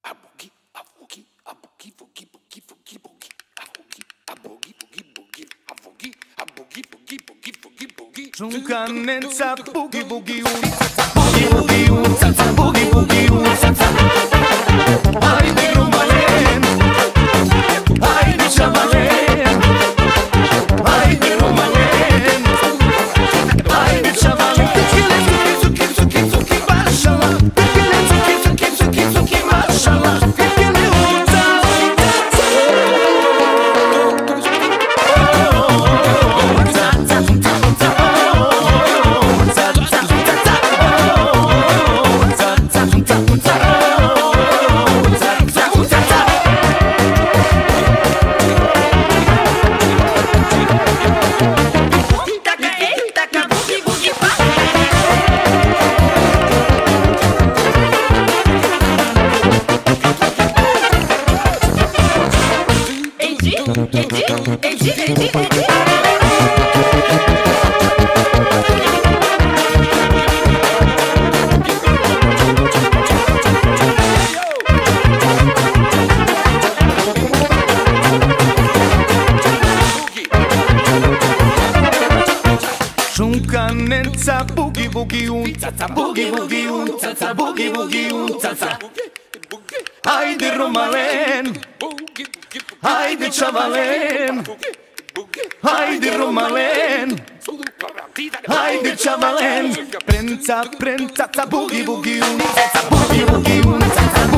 A boogie, a boogie, a boogie, boogie, boogie, boogie, boogie. A boogie, a boogie, boogie, boogie, a boogie, a boogie, boogie, boogie, boogie, boogie. Żonkanęca boogie boogie boogie boogie boogie boogie Haydi Romalen, haydi Çavalen, haydi Romalen, haydi Çavalen. Zuki zuki zuki maşallah, zuki zuki zuki zuki maşallah. Żonkanęca boogie boogie ta boogie boogie ta boogie boogie ta. Haydi Romalen, haydi Çavalen, haydi Romalen, haydi Çavalen. Pręca, pręca ta boogie boogie ta boogie boogie ta.